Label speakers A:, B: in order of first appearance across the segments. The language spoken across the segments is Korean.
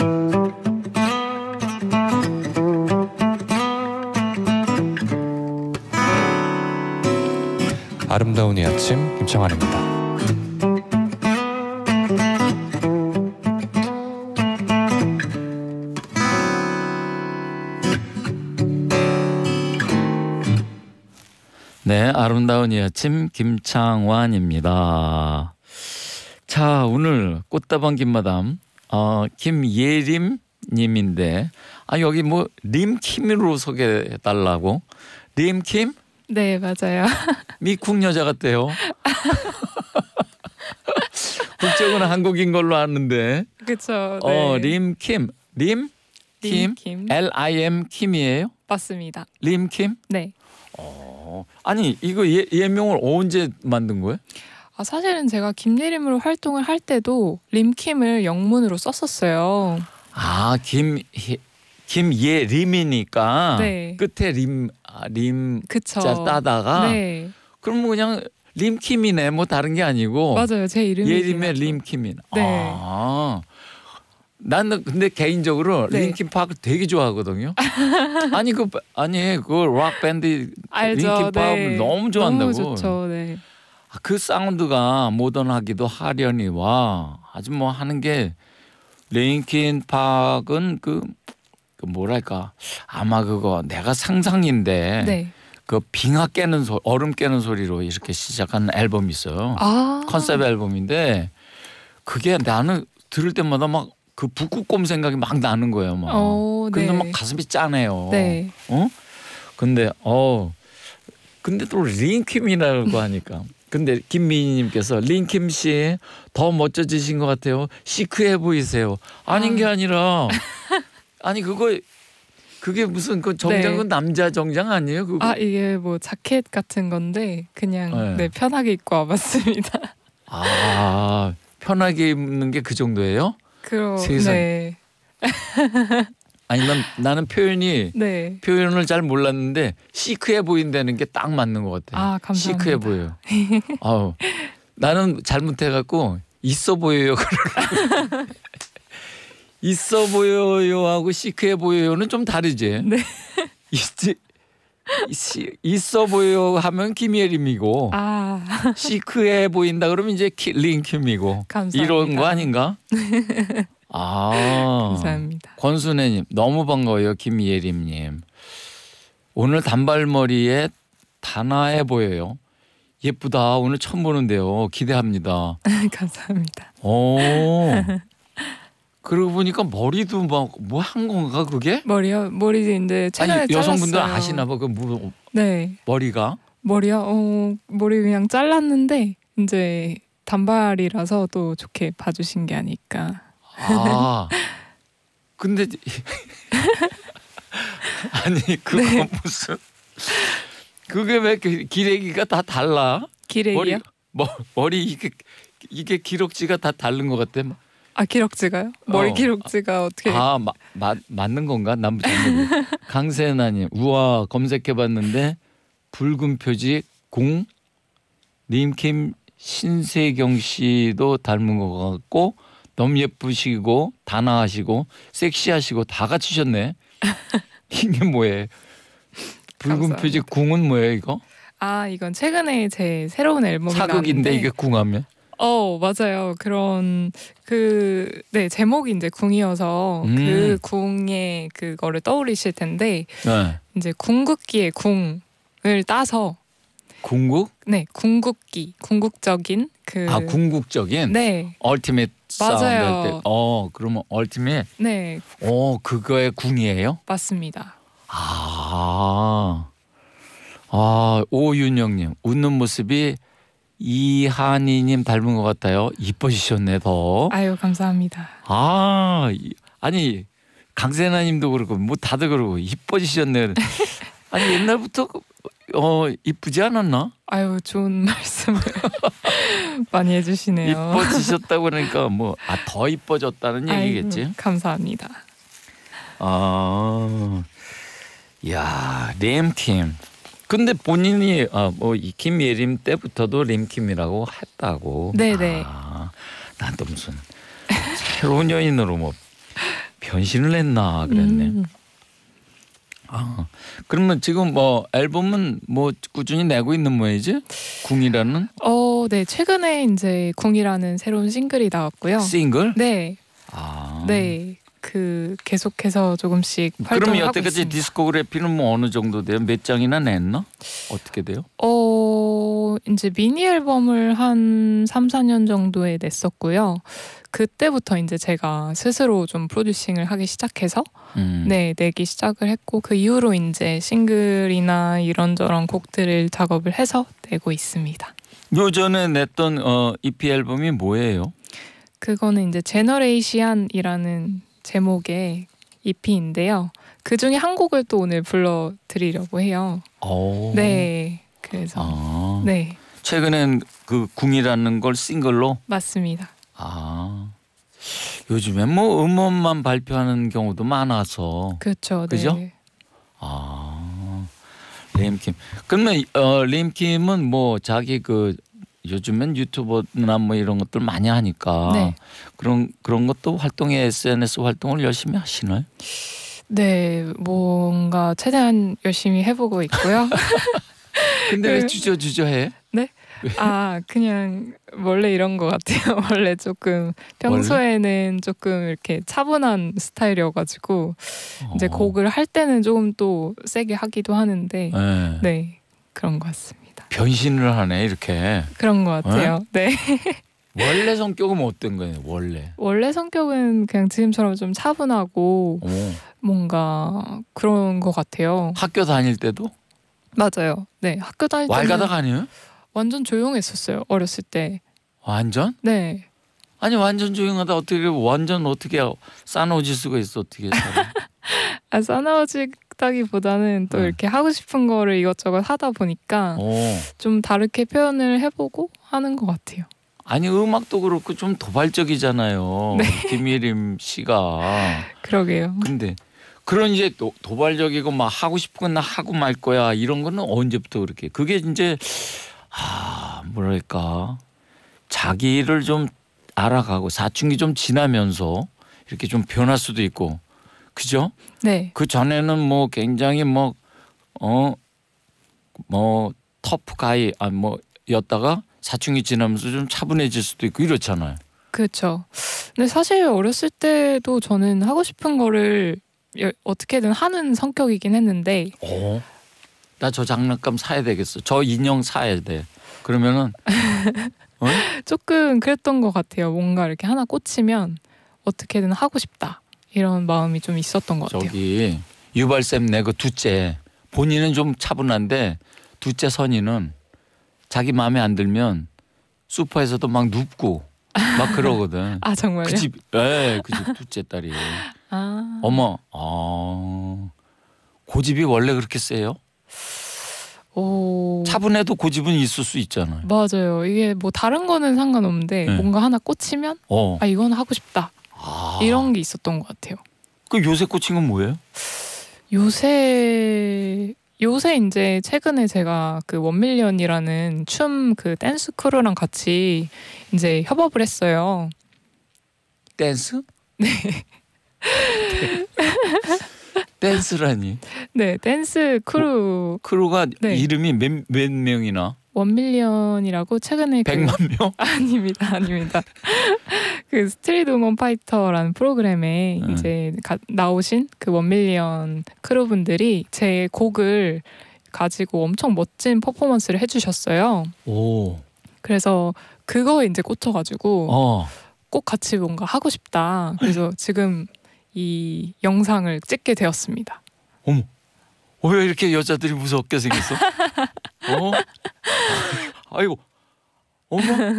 A: 아름다운 이 아침 김창완입니다.
B: 네, 아름다운 이 아침 김창완입니다. 자, 오늘 꽃다방 김마담 김예림 님인데 여기 뭐 림킴으로 소개해달라고. 림킴?
C: 네, 맞아요.
B: 미국 여자 같대요. 국적은 한국인 걸로 아는데.
C: 그렇죠. 네.
B: 림킴. 림킴? L-I-M 킴이에요?
C: 맞습니다.
B: 림킴?
C: 네.
B: 아니 이거 예명을 언제 만든 거예요?
C: 사실은 제가 김예림으로 활동을 할 때도 림킴을 영문으로 썼었어요.
B: 김예림이니까
C: 네.
B: 끝에 림자 따다가
C: 네.
B: 그러면 그냥 림킴이네, 뭐 다른 게 아니고.
C: 맞아요, 제 이름이
B: 예림의 림킴이네.
C: 네.
B: 나는 근데 개인적으로
C: 네.
B: 링킨 파크 되게 좋아하거든요. 그 락 밴드
C: 알죠.
B: 링킨 파크
C: 네.
B: 너무 좋아한다고.
C: 너무 좋죠. 네.
B: 그 사운드가 모던하기도 하려니와 아주 뭐 하는 게 링킨 파크는 그 뭐랄까 아마 그거 내가 상상인데
C: 네.
B: 그 빙하 깨는 소리, 얼음 깨는 소리로 이렇게 시작한 앨범이 있어요. 컨셉 앨범인데 그게 나는 들을 때마다 막 그 북극곰 생각이 막 나는 거예요. 막. 근데
C: 네.
B: 막 가슴이 짠해요.
C: 네.
B: 근데 또 링킴이라고 하니까. 근데 김미희님께서 링킴 씨 더 멋져지신 것 같아요. 시크해 보이세요. 아닌 게 아니라 그게 무슨 그 정장은
C: 네.
B: 남자 정장 아니에요? 그거?
C: 이게 뭐 자켓 같은 건데 그냥 네, 편하게 입고 와봤습니다.
B: 편하게 입는 게 그 정도예요? 세상.
C: 네.
B: 나는
C: 네.
B: 표현을 잘 몰랐는데 시크해 보인다는 게 딱 맞는 것 같아요.
C: 감사합니다.
B: 시크해 보여요. 나는 잘못해갖고 있어 보여요. 있어 보여요하고 시크해 보여요는 좀 다르지.
C: 네.
B: 있어 보여 하면 김예림이고 시크해 보인다 그러면 이제 링킴이고 이런 거 아닌가?
C: 감사합니다.
B: 권순애님 너무 반가워요. 김예림님 오늘 단발머리에 단아해 보여요. 예쁘다. 오늘 처음 보는데요. 기대합니다.
C: 감사합니다.
B: 그러고 보니까 머리도 막 뭐 한 건가 그게?
C: 머리요? 머리 이제 최근에
B: 여성분들
C: 잘랐어요.
B: 아시나 봐.
C: 네.
B: 머리가?
C: 머리요? 머리 그냥 잘랐는데 이제 단발이라서 또 좋게 봐주신 게 아닐까.
B: 근데 그거
C: 네.
B: 무슨 그게 왜 기레기가 다 달라?
C: 기레기요?
B: 머리 이게 기럭지가 다 다른 것 같아.
C: 기럭지가요? 머리 기럭지가 어떻게?
B: 맞는 건가? 난 모르겠네. 강세나님, 우와 검색해봤는데 붉은 표지 공 림킴 신세경 씨도 닮은 것 같고 너무 예쁘시고 단아하시고 섹시하시고 다 갖추셨네. 이게 뭐예요? 붉은
C: 감사합니다.
B: 표지 궁은 뭐예요 이거?
C: 이건 최근에 제 새로운 앨범이
B: 사극인데
C: 나왔는데
B: 이게 궁하면?
C: 맞아요. 그런 네 제목이 이제 궁이어서 그 궁의 그거를 떠올리실 텐데
B: 네.
C: 이제 궁극기의 궁을 따서
B: 궁극?
C: 네 궁극기 궁극적인
B: 궁극적인?
C: 네
B: 얼티밋 사운드 할
C: 맞아요.
B: 때. 그러면 얼티밋?
C: 네
B: 그거의 궁이에요?
C: 맞습니다.
B: 오윤영님 웃는 모습이 이한이님 닮은 것 같아요. 이뻐지셨네 더.
C: 아유 감사합니다.
B: 아니 강세나님도 그렇고 뭐 다들 그러고 이뻐지셨네. 아니 옛날부터 이쁘지 않았나?
C: 아유 좋은 말씀을 많이 해주시네요.
B: 이뻐지셨다고 그러니까 더 이뻐졌다는 얘기겠지.
C: 아이고, 감사합니다.
B: 야 림킴. 근데 본인이 이 김예림 때부터도 림킴이라고 했다고.
C: 네네.
B: 난 또 무슨 새로운 여인으로 변신을 했나 그랬네. 아, 그러면 지금 뭐 앨범은 뭐 꾸준히 내고 있는 모양이지? 궁이라는?
C: 네. 최근에 이제 궁이라는 새로운 싱글이 나왔고요.
B: 싱글?
C: 네.
B: 아.
C: 네. 그 계속해서 조금씩 활동을
B: 그러면
C: 하고
B: 여태까지
C: 있습니다.
B: 디스코그래피는 뭐 어느 정도 돼요? 몇 장이나 냈나? 어떻게 돼요?
C: 이제 미니 앨범을 한 3, 4년 정도에 냈었고요. 그때부터 이제 제가 스스로 좀 프로듀싱을 하기 시작해서 네, 내기 시작을 했고 그 이후로 이제 싱글이나 이런저런 곡들을 작업을 해서 내고 있습니다.
B: 요전에 냈던 EP 앨범이 뭐예요?
C: 그거는 이제 제너레이션이라는 제목의 EP인데요. 그 중에 한 곡을 또 오늘 불러드리려고 해요.
B: 오.
C: 네, 그래서 네,
B: 최근엔 그 궁이라는 걸 싱글로?
C: 맞습니다.
B: 아, 요즘에 뭐 음원만 발표하는 경우도 많아서
C: 그렇죠.
B: 그죠?
C: 네.
B: 아, 레임킴. 그러면 레임킴은 뭐 자기 그 요즘엔 유튜버나 뭐 이런 것들 많이 하니까
C: 네.
B: 그런 것도 활동에 SNS 활동을 열심히 하시나요?
C: 네, 뭔가 최대한 열심히 해보고 있고요.
B: 근데 왜 주저주저해?
C: 네? 그냥 원래 이런 것 같아요. 원래 조금 평소에는 조금 이렇게 차분한 스타일이어가지고 이제 곡을 할 때는 조금 또 세게 하기도 하는데
B: 네.
C: 네, 그런 것 같습니다.
B: 변신을 하네 이렇게.
C: 그런 것 같아요. 네.
B: 원래 성격은 어떤 거예요? 원래
C: 성격은 그냥 지금처럼 좀 차분하고 뭔가 그런 것 같아요.
B: 학교 다닐 때도
C: 맞아요. 네, 학교 다닐 때는
B: 왈가닥 아니에요?
C: 완전 조용했었어요. 어렸을 때.
B: 완전?
C: 네.
B: 아니 완전 조용하다 어떻게 싸놓을 수가 있어 어떻게
C: 싸나워지다기보다는 또
B: 네.
C: 이렇게 하고 싶은 거를 이것저것 하다 보니까 좀 다르게 표현을 해보고 하는 것 같아요.
B: 아니 음악도 그렇고 좀 도발적이잖아요.
C: 네.
B: 김예림 씨가.
C: 그러게요.
B: 근데 그런 이제 도발적이고 막 하고 싶은 건 나 하고 말 거야 이런 거는 언제부터 그렇게 그게 이제 뭐랄까 자기를 좀 알아가고 사춘기 좀 지나면서 이렇게 좀 변할 수도 있고 그죠?
C: 네.
B: 그 전에는 뭐 굉장히 터프 가이 였다가 사춘기 지나면서 좀 차분해질 수도 있고 이렇잖아요.
C: 그렇죠. 근데 사실 어렸을 때도 저는 하고 싶은 거를 어떻게든 하는 성격이긴 했는데
B: 나 저 장난감 사야 되겠어. 저 인형 사야 돼. 그러면은
C: 조금 그랬던 것 같아요. 뭔가 이렇게 하나 꽂히면 어떻게든 하고 싶다 이런 마음이 좀 있었던 것 같아요.
B: 저기 유발쌤 내 그 둘째 본인은 좀 차분한데 둘째 선이는 자기 마음에 안 들면 소파에서도 막 눕고 막 그러거든.
C: 정말요?
B: 그 집 둘째 딸이. 어머, 고집이 원래 그렇게 세요? 차분해도 고집은 있을 수 있잖아요.
C: 맞아요. 이게 뭐 다른 거는 상관없는데
B: 네.
C: 뭔가 하나 꽂히면 이건 하고 싶다 이런 게 있었던 것 같아요.
B: 그 요새 꽂힌 건 뭐예요?
C: 요새 이제 최근에 제가 그 원밀리언이라는 춤 그 댄스 크루랑 같이 이제 협업을 했어요.
B: 댄스? 네. 댄스라니?
C: 네, 댄스 크루.
B: 크루가
C: 네.
B: 이름이 몇 명이나?
C: 원밀리언이라고 최근에
B: 100만 명?
C: 아닙니다. 그 스트리트 우먼 파이터라는 프로그램에 이제 나오신 그 원밀리언 크루분들이 제 곡을 가지고 엄청 멋진 퍼포먼스를 해주셨어요.
B: 오.
C: 그래서 그거에 이제 꽂혀가지고 꼭 같이 뭔가 하고 싶다. 그래서 지금 이 영상을 찍게 되었습니다.
B: 어머, 왜 이렇게 여자들이 무섭게 생겼어? 아이고, 어머,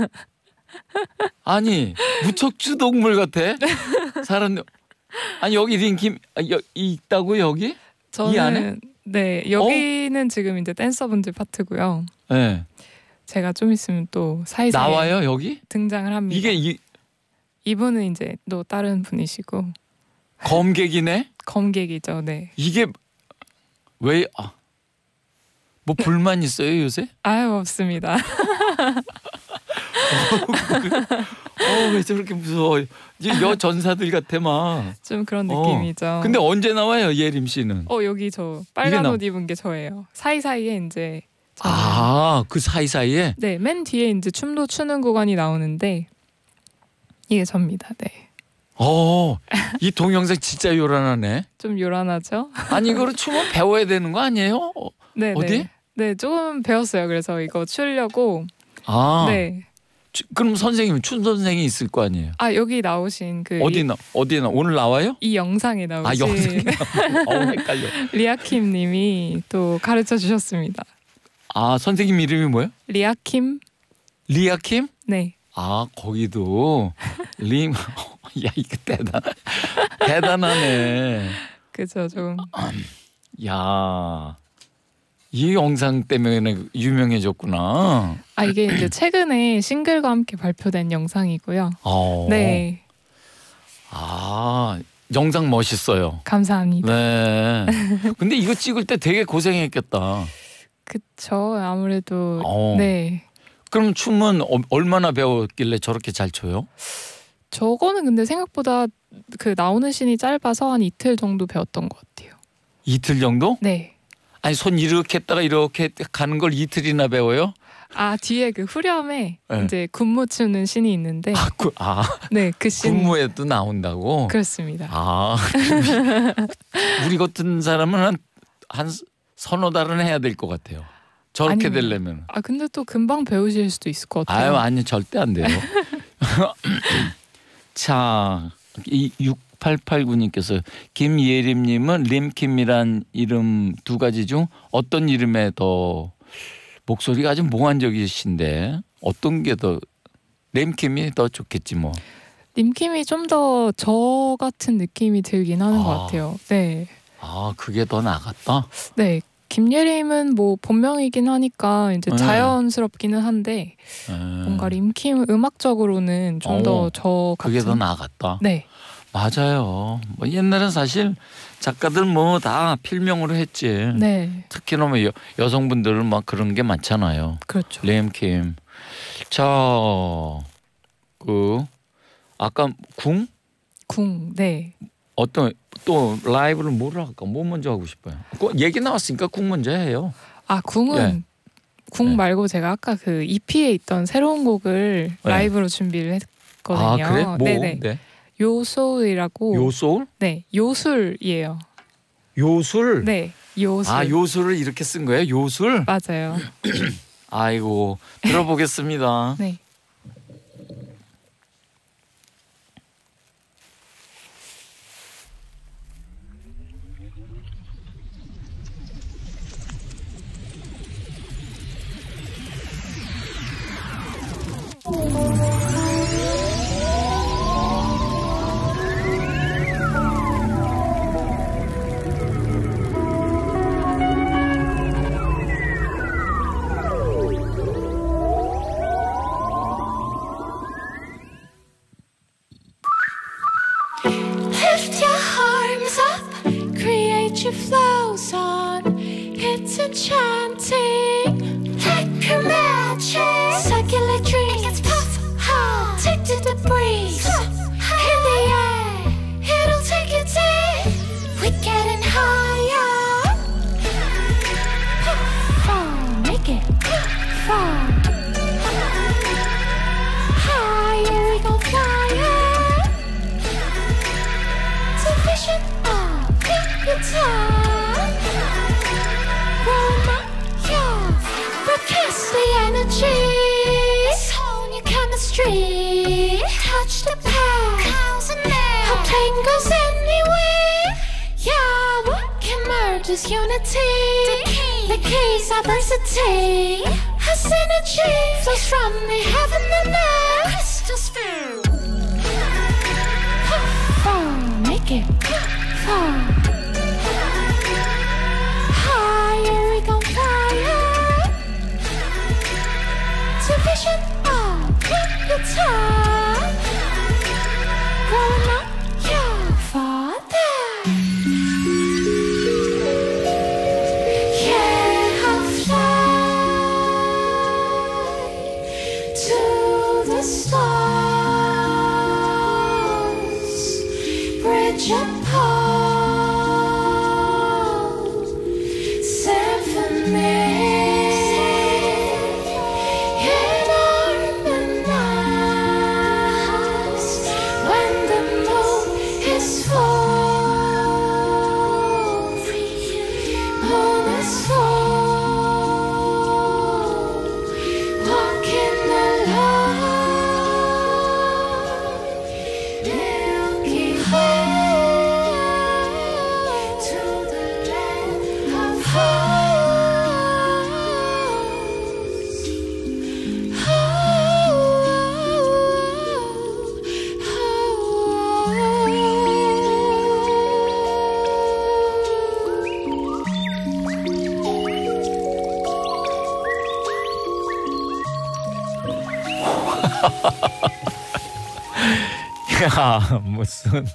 B: 아니 무척 주동물 같아. 사람 아니 여기 링킴 있다고 여기?
C: 저는
B: 이 안에?
C: 네, 여기는 지금 이제 댄서분들 파트고요.
B: 네.
C: 제가 좀 있으면 또 사이사이
B: 나와요 여기?
C: 등장을 합니다.
B: 이게
C: 이분은 이제 또 다른 분이시고
B: 검객이네?
C: 검객이죠. 네.
B: 이게 왜 뭐 불만 있어요 요새?
C: 없습니다.
B: 왜 저렇게 무서워? 여 전사들 같아 막.
C: 좀 그런 느낌이죠.
B: 근데 언제 나와요, 예림 씨는?
C: 여기 저 빨간 옷 입은 게 저예요. 사이사이에 이제.
B: 그 사이사이에?
C: 네, 맨 뒤에 이제 춤도 추는 구간이 나오는데 이게 접니다. 네.
B: 이 동영상 진짜 요란하네.
C: 좀 요란하죠?
B: 아니 이거를 춤을 배워야 되는 거 아니에요?
C: 네,
B: 어디?
C: 네, 조금 배웠어요. 그래서 이거 추려고. 네.
B: 그럼 선생님 춤 선생이 있을 거 아니에요?
C: 여기 나오신 그
B: 어디나 오늘 나와요?
C: 이 영상에 나오신
B: 영상에 헷갈려.
C: 리아킴님이 또 가르쳐 주셨습니다.
B: 선생님 이름이 뭐예요?
C: 리아킴.
B: 리아킴?
C: 네.
B: 거기도 야 이거 대단하네.
C: 그죠 좀.
B: 야, 이 영상 때문에 유명해졌구나.
C: 이게 이제 최근에 싱글과 함께 발표된 영상이고요. 네.
B: 영상 멋있어요.
C: 감사합니다.
B: 네. 근데 이거 찍을 때 되게 고생했겠다.
C: 그쵸. 아무래도 네.
B: 그럼 춤은 얼마나 배웠길래 저렇게 잘 춰요?
C: 저거는 근데 생각보다 그 나오는 씬이 짧아서 한 이틀 정도 배웠던 것 같아요.
B: 이틀 정도?
C: 네.
B: 아니 손 이렇게 했다가 이렇게 가는 걸 이틀이나 배워요?
C: 뒤에 그 후렴에 이제 군무 추는 씬이 있는데
B: 네,
C: 그 씬
B: 군무에도 나온다고?
C: 그렇습니다.
B: 우리 같은 사람은 한 서너 달은 해야 될 것 같아요. 저렇게 되려면.
C: 근데 또 금방 배우실 수도 있을 것 같아요.
B: 아니 절대 안 돼요. 자, 이 6889님께서 김예림님은 림킴이란 이름 두 가지 중 어떤 이름에 더 목소리가 아주 몽환적이신데 어떤 게 더 림킴이 더 좋겠지 뭐.
C: 림킴이 좀 더 저 같은 느낌이 들긴 하는 것 같아요. 네.
B: 그게 더 나았다.
C: 네. 김예림은 뭐 본명이긴 하니까 이제 자연스럽기는 한데 뭔가 림킴 음악적으로는 좀 더 저 같은.
B: 그게 더 나았다.
C: 네.
B: 맞아요. 뭐 옛날엔 사실 작가들 뭐 다 필명으로 했지.
C: 네.
B: 특히나 뭐 여성분들은 막 그런 게 많잖아요.
C: 그렇죠.
B: 림킴. 자, 아까 궁?
C: 네.
B: 어떤 또 라이브를 뭐로 할까? 뭐 먼저 하고 싶어요? 얘기 나왔으니까 궁 먼저 해요.
C: 궁은 궁 말고 제가 아까 그 EP에 있던 새로운 곡을 라이브로 준비를 했거든요.
B: 그래? 뭐?
C: 네네.
B: 네.
C: 요소울이라고.
B: 요소울?
C: 네, 요술이에요.
B: 요술?
C: 네, 요술.
B: 요술을 이렇게 쓴 거예요? 요술?
C: 맞아요.
B: 아이고, 들어보겠습니다.
C: 네.
D: Lift your arms up, create your flow zone. It's enchanting, like a magic. Circular dreams, puff, hard, take to the breeze. In the air, it'll take you deep. We're getting higher. Make it far. Higher, we go flying. Vision of your time. Roll up, broadcast the energy. Own your chemistry. Touch the past. Our plane goes anywhere. Yeah, what can merge is unity. The key's diversity. Our synergy flows from the heaven and earth. Crystal sphere. Make it far. Higher we go flying. To vision of your time. Growing up, your father. Yeah, I'll fly to
B: 야 무슨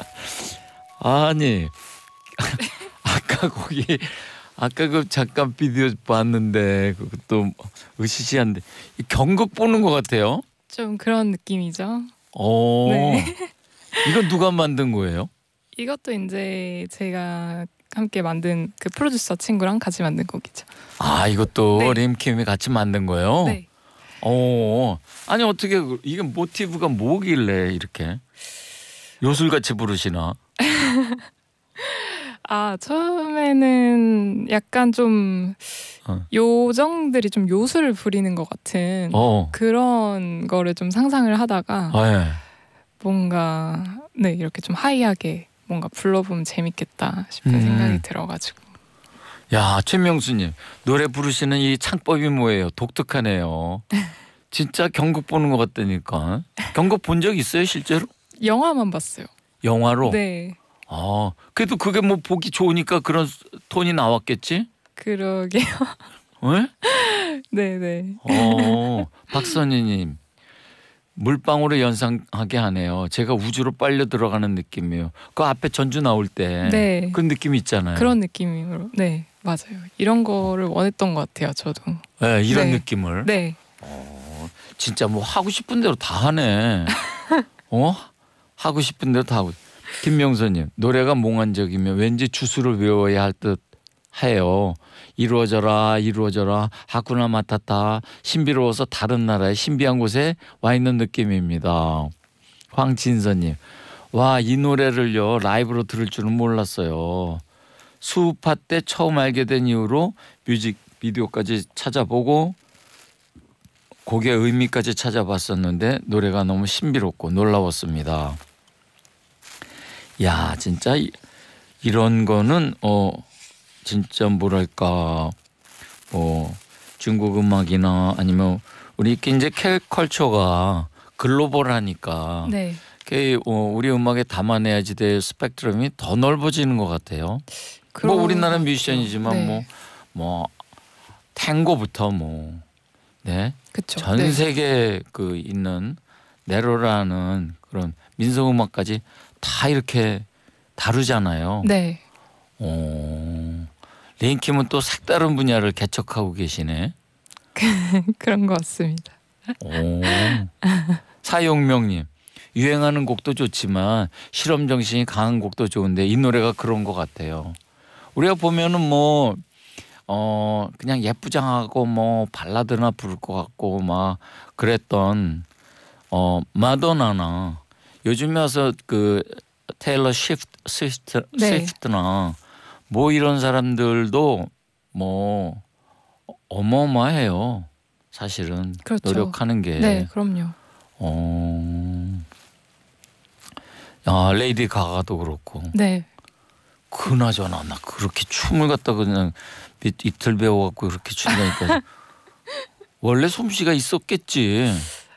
B: 아니 아까 거기 아까 그 잠깐 비디오 봤는데 그것도 으시시한데 경극 보는 것 같아요.
C: 좀 그런 느낌이죠.
B: 오,
C: 네.
B: 이건 누가 만든 거예요?
C: 이것도 이제 제가 함께 만든 그 프로듀서 친구랑 같이 만든 곡이죠.
B: 아 이것도
C: 네.
B: 림킴이 같이 만든 거예요?
C: 네.
B: 오, 아니 어떻게 이게 모티브가 뭐길래 이렇게 요술같이 부르시나?
C: 아 처음에는 약간 좀 요정들이 좀 요술을 부리는 것 같은 그런 거를 좀 상상을 하다가
B: 네.
C: 뭔가 네 이렇게 좀 하이하게 뭔가 불러보면 재밌겠다 싶은 생각이 들어가지고.
B: 야 최명수님 노래 부르시는 이 창법이 뭐예요? 독특하네요. 진짜 경극 보는 것 같다니까. 경극 본 적 있어요 실제로?
C: 영화만 봤어요.
B: 영화로?
C: 네.
B: 아 그래도 그게 뭐 보기 좋으니까 그런 톤이 나왔겠지?
C: 그러게요.
B: 네?
C: 네네.
B: 박선희님 물방울을 연상하게 하네요. 제가 우주로 빨려 들어가는 느낌이에요. 그 앞에 전주 나올 때
C: 네.
B: 그런 느낌이 있잖아요.
C: 그런 느낌으로. 네 맞아요. 이런 거를 원했던 것 같아요. 저도.
B: 네, 이런
C: 네.
B: 느낌을.
C: 네.
B: 진짜 뭐 하고 싶은 대로 다 하네. 하고 싶은 대로 다 하고. 김명선님 노래가 몽환적이며 왠지 주술을 외워야 할 듯 해요. 이루어져라 이루어져라 하쿠나 마타타 신비로워서 다른 나라의 신비한 곳에 와 있는 느낌입니다. 황진선님 와 이 노래를요 라이브로 들을 줄은 몰랐어요. 수우파 때 처음 알게 된 이후로 뮤직비디오까지 찾아보고 곡의 의미까지 찾아봤었는데 노래가 너무 신비롭고 놀라웠습니다. 야 진짜 이런 거는 진짜 뭐랄까 중국 음악이나 아니면 우리 이제 K컬처가 글로벌하니까
C: 네.
B: 우리 음악에 담아내야지 될 스펙트럼이 더 넓어지는 것 같아요. 뭐 우리나라 뮤지션이지만
C: 네.
B: 뭐 탱고부터 네.
C: 그쵸.
B: 전
C: 네.
B: 세계 그 있는 네로라는 그런 민속 음악까지 다 이렇게 다루잖아요.
C: 네.
B: 레인킴은 또 색다른 분야를 개척하고 계시네.
C: 그런 것 같습니다.
B: 사용명님 유행하는 곡도 좋지만 실험 정신이 강한 곡도 좋은데 이 노래가 그런 것 같아요. 우리가 보면은 그냥 예쁘장하고 발라드나 부를 것 같고 막 그랬던 마도나나 요즘에 와서 그 테일러 스위프트나 이런 사람들도 어마어마해요. 사실은
C: 그렇죠.
B: 노력하는 게.
C: 네, 그럼요.
B: 레이디 가가도 그렇고.
C: 네.
B: 그나저나 나 그렇게 춤을 갖다 그냥 이틀 배워갖고 그렇게 춘다니까. 원래 솜씨가 있었겠지.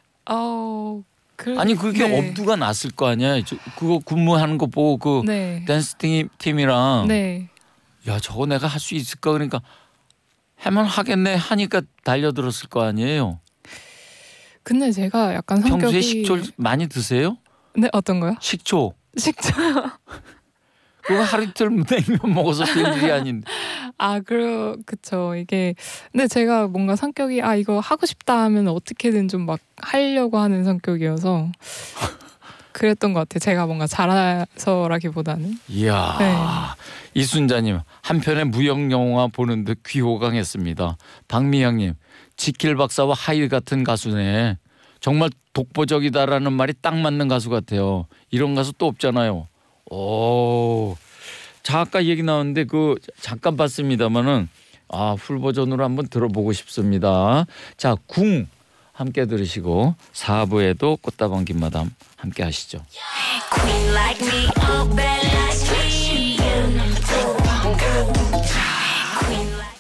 B: 아니 그게
C: 네.
B: 엄두가 났을 거 아니야. 그거 근무하는 거 보고 그
C: 네.
B: 댄스 팀이랑
C: 네.
B: 야 저거 내가 할 수 있을까 그러니까 하면 하겠네 하니까 달려들었을 거 아니에요.
C: 근데 제가 약간 성격이
B: 평소에 식초 많이 드세요?
C: 네 어떤 거요?
B: 식초.
C: 식초.
B: 그거 하루 이틀 냉면 먹어서 될 일이 아닌데.
C: 그쵸. 이게 근데 제가 뭔가 성격이 이거 하고 싶다 하면 어떻게든 좀 막 하려고 하는 성격이어서 그랬던 것 같아요. 제가 뭔가 잘해서라기보다는.
B: 이야.
C: 네.
B: 이순자님 한편의 무역 영화 보는 듯 귀호강했습니다. 박미영님 지킬 박사와 하일 같은 가수네. 정말 독보적이다라는 말이 딱 맞는 가수 같아요. 이런 가수 또 없잖아요. 오. 자 아까 얘기 나왔는데 그 잠깐 봤습니다마는 풀 버전으로 한번 들어보고 싶습니다. 자 궁 함께 들으시고 4부에도 꽃다방 김마담 함께 하시죠.
D: Queen like me, oh bad like me. Queen like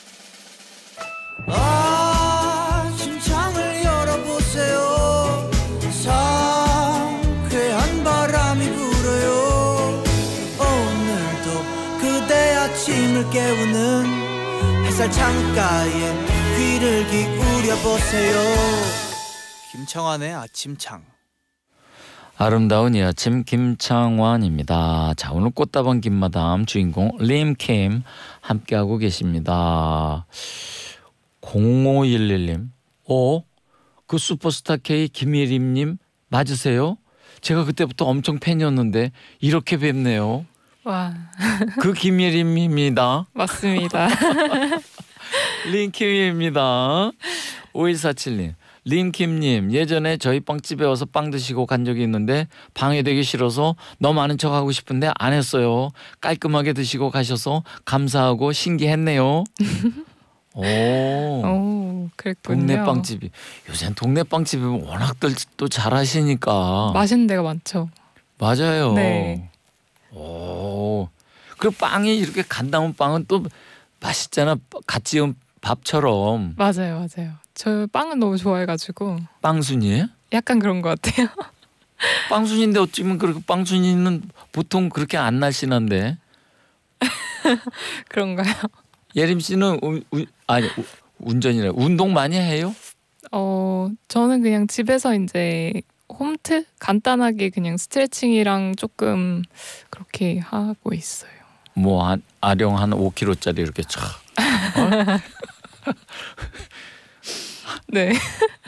E: 심장을 열어보세요. 상쾌한 바람이 불어요. 오늘도 그대 아침을 깨우는 햇살 창가에 귀를 기울여 보세요. 김창완의 아침창.
B: 아름다운 이 아침 김창완입니다. 자 오늘 꽃다방 김마담 주인공 림킴 함께하고 계십니다. 0511님 그 슈퍼스타 K 김예림님 맞으세요? 제가 그때부터 엄청 팬이었는데 이렇게 뵙네요.
C: 와.
B: 그 김예림입니다.
C: 맞습니다.
B: 림킴입니다. 5147님 림킴님 예전에 저희 빵집에 와서 빵 드시고 간 적이 있는데 방해되기 싫어서 너무 아는 척 하고 싶은데 안 했어요. 깔끔하게 드시고 가셔서 감사하고 신기했네요.
C: 오, 그랬군요.
B: 동네 빵집이 요새는 동네 빵집이 워낙들 또 잘하시니까
C: 맛있는 데가 많죠.
B: 맞아요.
C: 네.
B: 오, 그리고 빵이 이렇게 간 담은 빵은 또 맛있잖아. 갓 지은 밥처럼.
C: 맞아요. 저 빵은 너무 좋아해가지고
B: 빵순이에요?
C: 약간 그런 것 같아요.
B: 빵순인데 어쩌면 그렇게 빵순이는 보통 그렇게 안 날씬한데.
C: 그런가요?
B: 예림 씨는 운전이래. 운동 많이 해요?
C: 저는 그냥 집에서 이제 홈트 간단하게 그냥 스트레칭이랑 조금 그렇게 하고 있어요.
B: 뭐 아령 한 5kg짜리 이렇게 촥.
C: 네.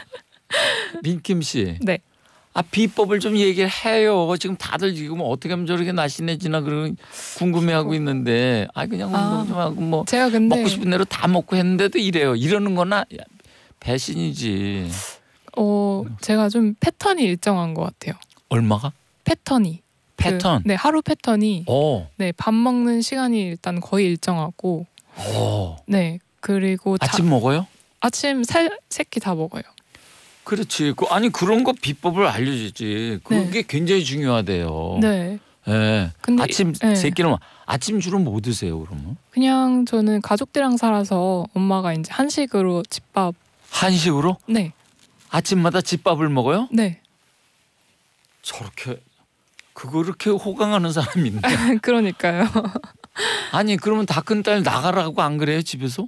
B: 민킴 씨.
C: 네.
B: 비법을 좀 얘기를 해요. 지금 다들 지금 어떻게 하면 저렇게 날씬해지나 그런 궁금해하고 있는데 그냥 운동 좀 하고 뭐
C: 제가 근데
B: 먹고 싶은 대로 다 먹고 했는데도 이래요. 이러는 거나 배신이지.
C: 제가 좀 패턴이 일정한 것 같아요.
B: 얼마가?
C: 패턴이.
B: 패턴?
C: 네, 하루 패턴이. 네, 밥 먹는 시간이 일단 거의 일정하고. 네, 그리고
B: 아침 먹어요?
C: 아침 3끼 다 먹어요.
B: 그렇지. 그런 거 비법을 알려주지. 그게 굉장히 중요하대요.
C: 네.
B: 네.
C: 근데
B: 아침 3끼는 아침 주로 뭐 드세요 그러면?
C: 그냥 저는 가족들이랑 살아서 엄마가 이제 한식으로 집밥.
B: 한식으로?
C: 네.
B: 아침마다 집밥을 먹어요?
C: 네.
B: 저렇게 그렇게 호강하는 사람이 있네.
C: 그러니까요.
B: 아니 그러면 다 큰 딸 나가라고 안 그래요 집에서?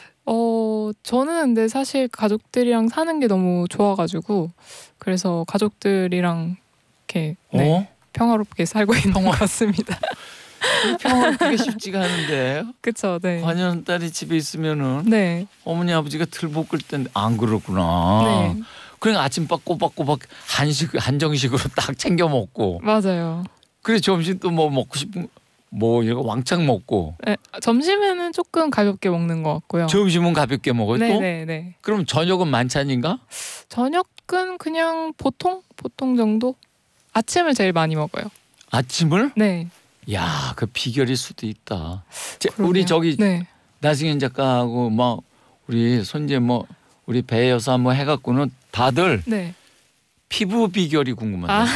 C: 저는 근데 사실 가족들이랑 사는 게 너무 좋아가지고 그래서 가족들이랑 이렇게 평화롭게 살고 있는 것 같습니다.
B: 평화롭게 쉽지가 않은데.
C: 그렇죠. 네.
B: 관여는 딸이 집에 있으면은
C: 네.
B: 어머니 아버지가 들볶을 땐 안 그렇구나.
C: 네.
B: 그냥 아침밥 꼬박꼬박 한정식으로 딱 챙겨 먹고.
C: 맞아요.
B: 그래 점심 또 뭐 먹고 싶은 뭐 이거 왕창 먹고.
C: 네, 점심에는 조금 가볍게 먹는 것 같고요.
B: 점심은 가볍게 먹어요 또?
C: 네.
B: 그럼 저녁은 만찬인가?
C: 저녁은 그냥 보통 정도. 아침을 제일 많이 먹어요.
B: 아침을?
C: 네.
B: 야, 그 비결일 수도 있다.
C: 우리
B: 저기
C: 네.
B: 나승현 작가하고 뭐 우리 손재 뭐 우리 배 여사 뭐 해갖고는 다들
C: 네.
B: 피부 비결이 궁금한데.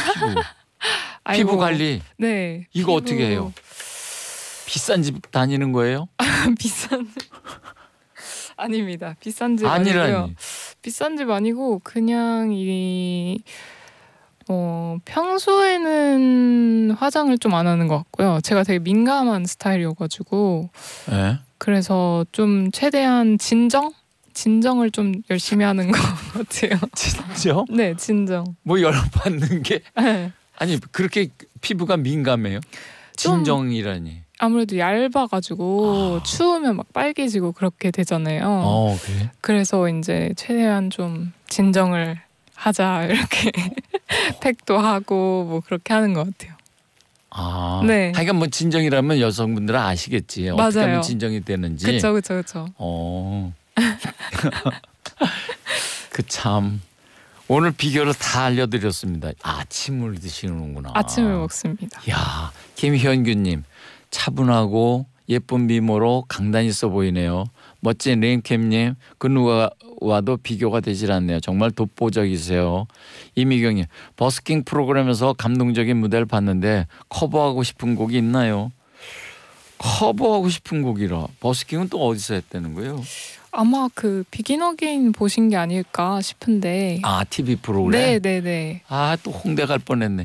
B: 피부 관리.
C: 네.
B: 이거 어떻게 해요? 비싼 집 다니는 거예요?
C: 비싼 집 아닙니다. 비싼 집
B: 아니라니.
C: 아니고요. 비싼 집 아니고 그냥 평소에는 화장을 좀 안 하는 것 같고요. 제가 되게 민감한 스타일이어가지고
B: 네.
C: 그래서 좀 최대한 진정을 좀 열심히 하는 것 같아요.
B: 진짜?
C: 네, 진정.
B: 뭐 열받는 게
C: 네.
B: 아니 그렇게 피부가 민감해요? 진정이라니.
C: 아무래도 얇아가지고 추우면 막 빨개지고 그렇게 되잖아요.
B: 그래?
C: 그래서 이제 최대한 좀 진정을 하자 이렇게 팩도 하고 뭐 그렇게 하는 것 같아요.
B: 아,
C: 네.
B: 하여간 뭐 진정이라면 여성분들은 아시겠지. 어떻게
C: 맞아요.
B: 하면 진정이 되는지.
C: 그렇죠.
B: 그 참. 오늘 비결을 다 알려드렸습니다. 아침을 드시는구나.
C: 아침을 먹습니다.
B: 야, 김현규님 차분하고 예쁜 미모로 강단 있어 보이네요. 멋진 림캠님 그 누가 와도 비교가 되질 않네요. 정말 독보적이세요. 이미경님 버스킹 프로그램에서 감동적인 무대를 봤는데 커버하고 싶은 곡이 있나요? 커버하고 싶은 곡이라 버스킹은 또 어디서 했다는 거예요?
C: 아마 그 비긴 어게인 보신 게 아닐까 싶은데.
B: 아, TV 프로그램?
C: 네네네.
B: 아, 또 홍대 갈 뻔했네.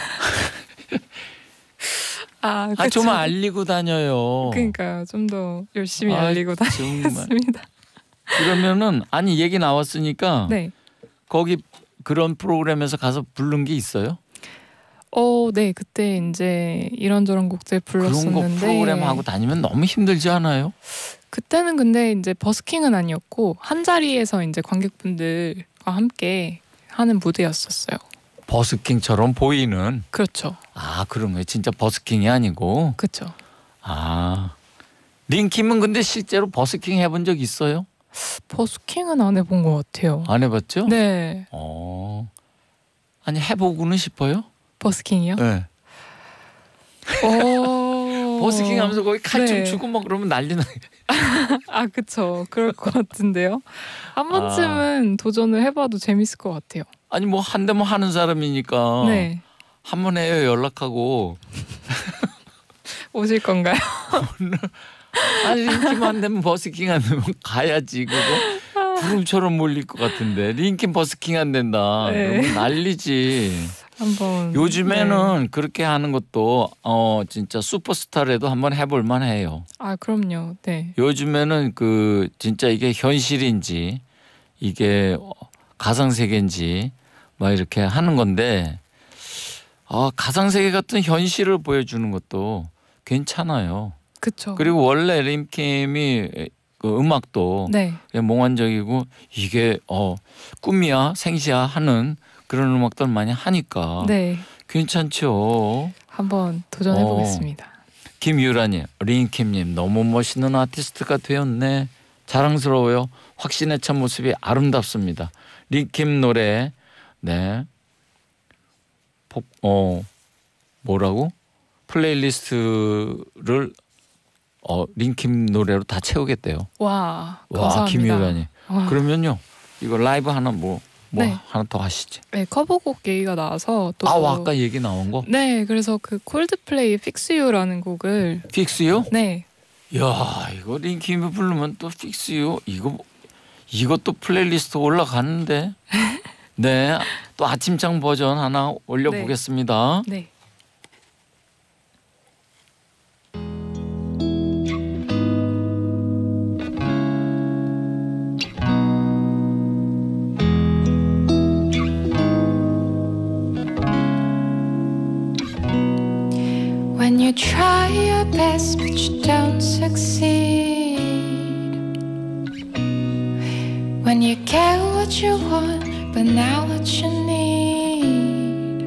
C: 그쵸.
B: 좀 알리고 다녀요.
C: 그러니까요. 좀 더 열심히 알리고 다녔습니다.
B: 그러면은 아니 얘기 나왔으니까
C: 네.
B: 거기 그런 프로그램에서 가서 부른 게 있어요?
C: 네. 그때 이제 이런저런 곡들 불렀었는데
B: 그런 거 프로그램 하고 다니면 너무 힘들지 않아요?
C: 그때는 근데 이제 버스킹은 아니었고 한 자리에서 이제 관객분들과 함께 하는 무대였었어요.
B: 버스킹처럼 보이는.
C: 그렇죠.
B: 아, 그런 거예요. 진짜 버스킹이 아니고.
C: 그렇죠.
B: 아, 링킴은 근데 실제로 버스킹 해본 적 있어요?
C: 버스킹은 안 해본 것 같아요.
B: 안 해봤죠?
C: 네.
B: 아니 해보고는 싶어요?
C: 버스킹이요?
B: 네. 버스킹 하면서 거기 칼춤 추고 막 그러면 난리 나.
C: 그쵸. 그럴 것 같은데요. 한 번쯤은 도전을 해봐도 재밌을 것 같아요.
B: 아니 뭐 한 대만 하는 사람이니까
C: 네.
B: 한 번 해요. 연락하고.
C: 오실 건가요?
B: 아니 링킴 안 되면 버스킹 안 되면 가야지 그거. 구름처럼 몰릴 것 같은데 링킴 버스킹 안 된다.
C: 네.
B: 그러면 난리지.
C: 한번.
B: 요즘에는 그렇게 하는 것도 진짜 슈퍼스타라도 한번 해볼 만해요.
C: 그럼요. 네.
B: 요즘에는 그 진짜 이게 현실인지 이게 가상세계인지 막 이렇게 하는 건데 가상세계 같은 현실을 보여주는 것도 괜찮아요.
C: 그렇죠.
B: 그리고 원래 림킴이 그 음악도
C: 네.
B: 몽환적이고 이게 꿈이야 생시야 하는 그런 음악들 많이 하니까
C: 네.
B: 괜찮죠.
C: 한번 도전해 보겠습니다.
B: 김유라님, 링킴님 너무 멋있는 아티스트가 되었네. 자랑스러워요. 확신에 찬 모습이 아름답습니다. 링킴 노래 네. 뭐라고? 플레이리스트를 링킴 노래로 다 채우겠대요.
C: 와, 감사합니다.
B: 김유라님. 그러면요 이거 라이브 하나
C: 네.
B: 하나 더 하시지.
C: 네, 커버곡 얘기가 나와서 또
B: 아까 얘기 나온 거?
C: 네, 그래서 그 콜드플레이 Fix You라는 곡을
B: Fix You?
C: 네.
B: 야, 이거 링킴이 부르면 또 Fix You 이것도 플레이리스트 올라가는데. 네, 또 아침장 버전 하나 올려보겠습니다.
C: 네.
D: When you try your best but you don't succeed, when you get what you want but not what you need,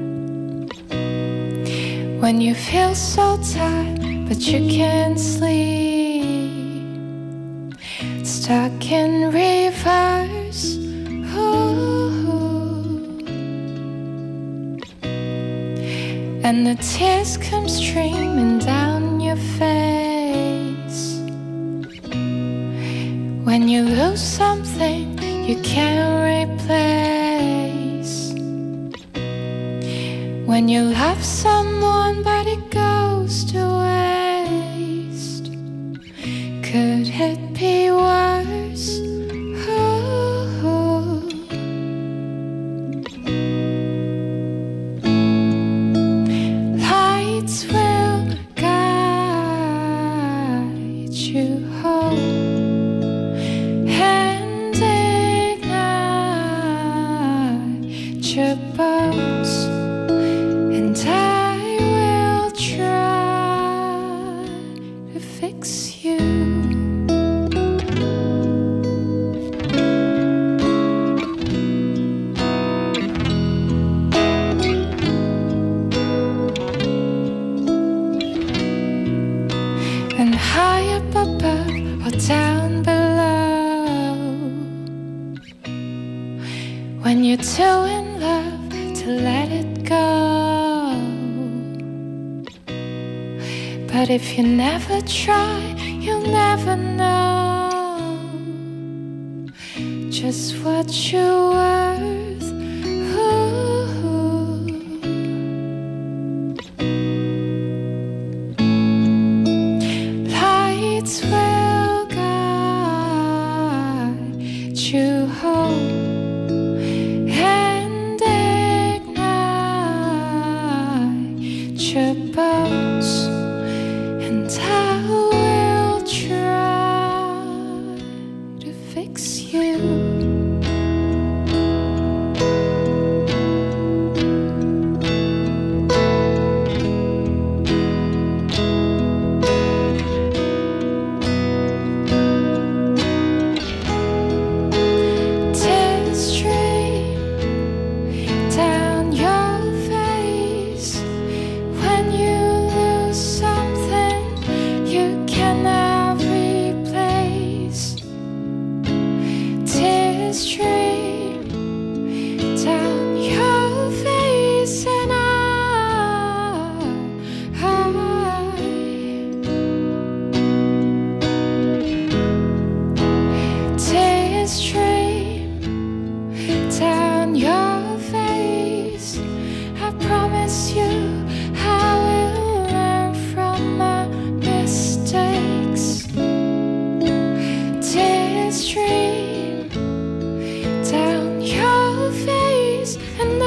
D: when you feel so tired but you can't sleep, stuck in reverse. And the tears come streaming down your face when you lose something you can't replace, when you love someone but it goes to waste. Could it be worse? Lights will guide you home and ignite your bones, and I will try to fix you. high up above or down below, when you're too in love to let it go. But if you never try, you'll never know just what you're worth. Ooh. Lights will guide you home and ignite your bones, and I will try to fix you. Tears stream down your face when you lose something you cannot replace. Tears stream down your face, and tears stream down your face. I promise you I will learn from my mistakes. Tears stream down your face, and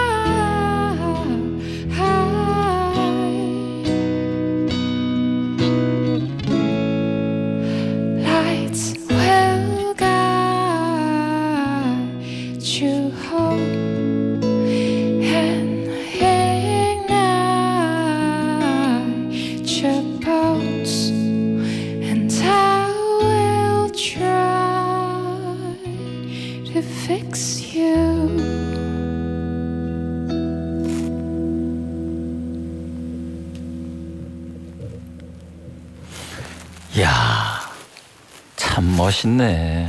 D: lights will guide you home and ignite your bones, and I will try to fix you.
B: 야, 참 멋있네.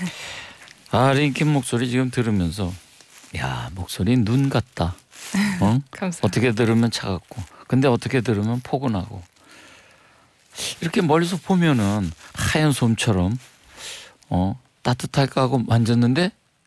B: 아, 링킨 목소리 지금 들으면서 야, 목소리 눈 같다. 어?
C: 감사합니다.
B: 어떻게 들으면 차갑고, 근데 어떻게 들으면 포근하고. 이렇게 멀리서 보면은 하얀 솜처럼 따뜻할까 하고 만졌는데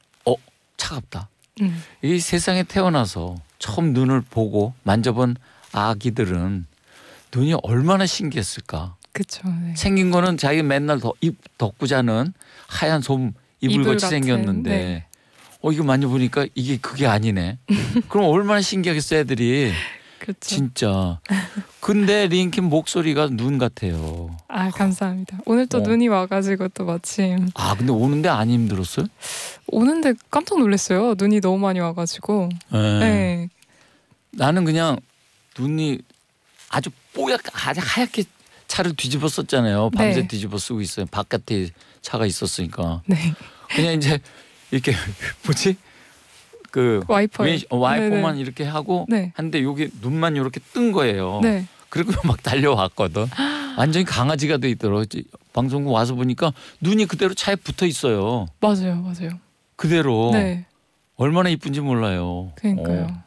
B: 차갑다. 이 세상에 태어나서 처음 눈을 보고 만져본 아기들은 눈이 얼마나 신기했을까.
C: 그쵸. 네.
B: 생긴 거는 자기 맨날 입 덮고 자는 하얀 솜 이불 같이
C: 같은,
B: 생겼는데
C: 네.
B: 이거 만져보니까 이게 그게 아니네. 그럼 얼마나 신기하겠어 애들이.
C: 그쵸.
B: 진짜. 근데 링킨 목소리가 눈 같아요.
C: 아, 감사합니다. 오늘 또
B: 어.
C: 눈이 와가지고 또 마침
B: 아, 근데 오는데 안 힘들었어요?
C: 오는데 깜짝 놀랐어요. 눈이 너무 많이 와가지고.
B: 네.
C: 네.
B: 나는 그냥 눈이 아주 아주 하얗게 차를 뒤집어 썼잖아요. 밤새
C: 네.
B: 뒤집어 쓰고 있어요. 바깥에 차가 있었으니까.
C: 네.
B: 그냥 이제 이렇게 뭐지? 그
C: 와이퍼.
B: 와이퍼만
C: 네네.
B: 이렇게 하고
C: 네.
B: 한데 여기 눈만 이렇게 뜬 거예요.
C: 네.
B: 그리고 막 달려왔거든. 완전히 강아지가 돼 있더라고. 방송국 와서 보니까 눈이 그대로 차에 붙어 있어요.
C: 맞아요, 맞아요.
B: 그대로.
C: 네.
B: 얼마나 이쁜지 몰라요.
C: 그러니까요.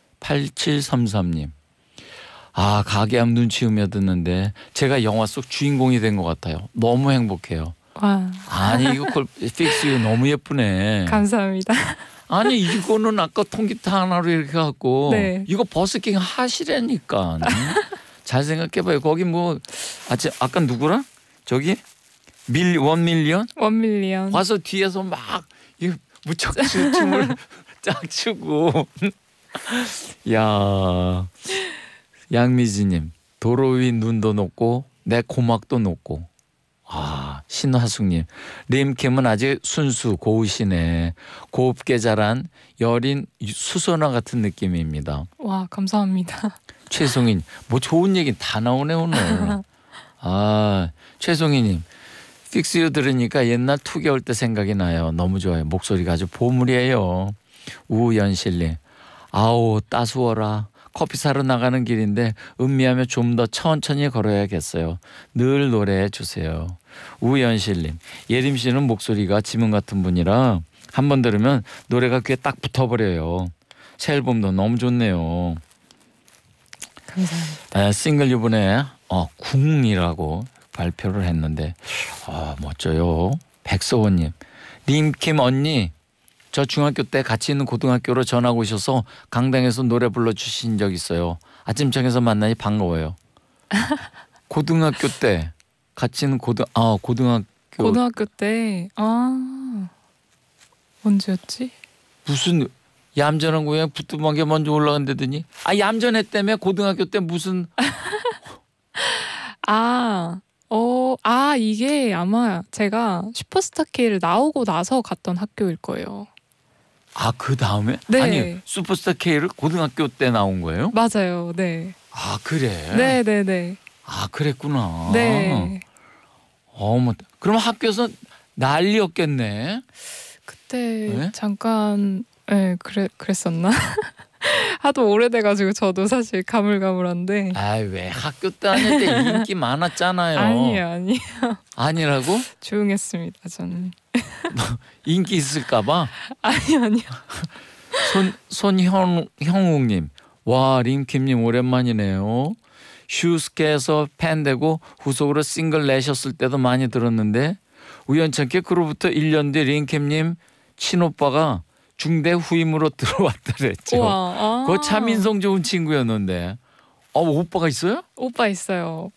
B: 8733님. 아, 가게 앞 눈치 음며듣는데 제가 영화 속 주인공이 된 것 같아요. 너무 행복해요.
C: 와.
B: 아니 이거 픽스 너무 예쁘네.
C: 감사합니다.
B: 아니 이거는 아까 통기타 하나로 이렇게 갖고
C: 네.
B: 이거 버스킹 하시라니까. 잘 생각해봐요. 거기 뭐 아까 누구랑 저기 원밀리언
C: 1밀리언.
B: 와서 뒤에서 막 이 무척 춤을 짝 추고. 야, 양미지님 도로 위 눈도 높고 내 고막도 높고. 아, 신화숙님 림캠은 아직 순수 고우시네. 곱게 자란 여린 수선화 같은 느낌입니다.
C: 와, 감사합니다.
B: 최송인 뭐 좋은 얘기 다 나오네 오늘. 아, 최송이님 픽스유 들으니까 옛날 2개월 때 생각이 나요. 너무 좋아요. 목소리가 아주 보물이에요. 우연실님 아우 따스워라. 커피 사러 나가는 길인데 음미하며 좀 더 천천히 걸어야겠어요. 늘 노래해 주세요. 우연실님, 예림 씨는 목소리가 지문 같은 분이라 한 번 들으면 노래가 귀에 딱 붙어버려요. 새 앨범도 너무 좋네요.
C: 감사합니다.
B: 싱글 이번에 궁이라고 발표를 했는데 멋져요. 백서원님, 림킴 언니, 저 중학교 때 같이 있는 고등학교로 전학 오셔서 강당에서 노래 불러주신 적 있어요. 아침장에서 만나니 반가워요. 고등학교 때 같이 있는 고등학교
C: 때 언제였지?
B: 무슨 얌전한 고양이 부뚜막에 먼저 올라간다더니 얌전했다며 고등학교 때 무슨
C: 이게 아마 제가 슈퍼스타 K를 나오고 나서 갔던 학교일 거예요.
B: 그 다음에?
C: 네.
B: 아니 슈퍼스타 K를 고등학교 때 나온 거예요?
C: 맞아요. 네.
B: 그래?
C: 네네네.
B: 그랬구나.
C: 네.
B: 그럼 학교에서 난리였겠네.
C: 그때
B: 네?
C: 잠깐 그랬었나? 하도 오래돼가지고 저도 사실 가물가물한데.
B: 왜 학교 때 다닐 때 인기 많았잖아요.
C: 아니에요.
B: 아니라고?
C: 조용했습니다 저는.
B: 인기 있을까봐?
C: 아니요.
B: 손형욱님, 와 림킴님 오랜만이네요. 슈스케에서 팬 되고 후속으로 싱글 내셨을 때도 많이 들었는데 우연찮게 그로부터 1년 뒤 림킴님 친오빠가 중대 후임으로 들어왔더랬죠. 그거 참 인성 좋은 친구였는데. 오빠가 있어요?
C: 오빠 있어요.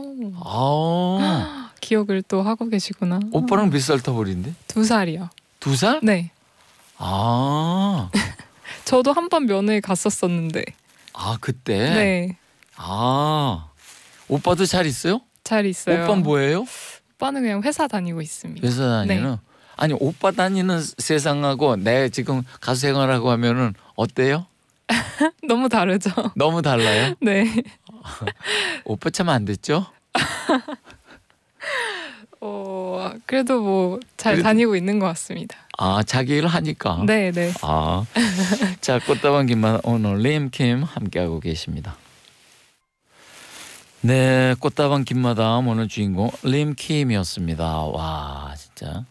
C: 기억을 또 하고 계시구나.
B: 오빠랑 몇 살 터버린데?
C: 2살이요.
B: 2살?
C: 네. 저도 한 번 면회 갔었었는데.
B: 그때?
C: 네.
B: 오빠도 잘 있어요?
C: 잘 있어요.
B: 오빠는 뭐예요?
C: 오빠는 그냥 회사 다니고 있습니다.
B: 회사 다니는?
C: 네.
B: 아니 오빠 다니는 세상하고 내 지금 가수 생활하고 하면은 어때요?
C: 너무 다르죠.
B: 너무 달라요?
C: 네.
B: 오빠 참 안 됐죠?
C: 그래도 뭐 잘 다니고 있는 것 같습니다.
B: 자기 일을 하니까.
C: 네.
B: 자, 꽃다방 김만 오늘 림킴 함께하고 계십니다. 네, 꽃다방 김마담 오늘 주인공 림킴이었습니다. 와, 진짜.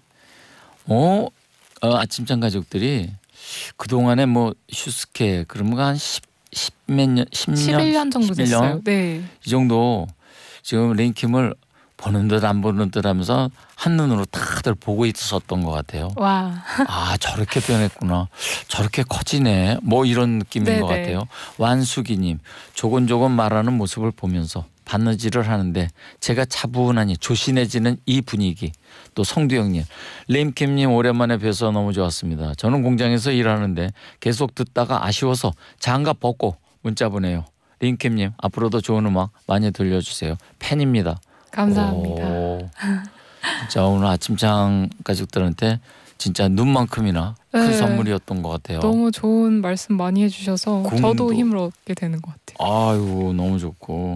B: 아침장 가족들이 그동안에 뭐 슈스케 그러면 한 10년
C: 11년 정도 됐어요. 네.
B: 이 정도 지금 림킴을 보는 듯 안 보는 듯 하면서 한눈으로 다들 보고 있었던 것 같아요.
C: 와.
B: 저렇게 변했구나. 저렇게 커지네. 뭐 이런 느낌인 것 같아요. 완수기님, 조곤조곤 말하는 모습을 보면서 바느질을 하는데 제가 차분하니 조신해지는 이 분위기. 또 성두영님, 림킴님 오랜만에 뵈서 너무 좋았습니다. 저는 공장에서 일하는데 계속 듣다가 아쉬워서 장갑 벗고 문자 보내요. 림킴님 앞으로도 좋은 음악 많이 들려주세요. 팬입니다.
C: 감사합니다.
B: 진짜 오늘 아침장 가족들한테 진짜 눈만큼이나 큰 선물이었던 것 같아요.
C: 너무 좋은 말씀 많이 해주셔서 저도 힘을 얻게 되는 것 같아요.
B: 너무 좋고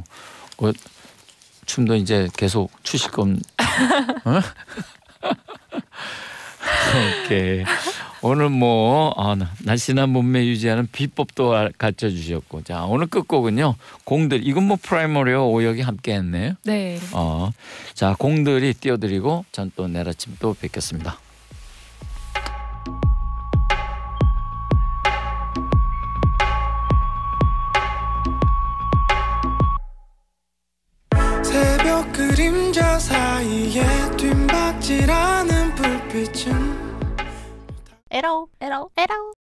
B: 춤도 이제 계속 추실 겁니다. 오케이. 오늘 날씬한 몸매 유지하는 비법도 가르쳐 주셨고, 자 오늘 끝곡은요 공들, 이건 프라이머리와 오혁이 함께했네요.
C: 네.
B: 자 공들이 띄워드리고 전 또 내일 아침 또 뵙겠습니다.
E: 새벽 그림자 사이에 뒷박질하는 불빛은
D: 에러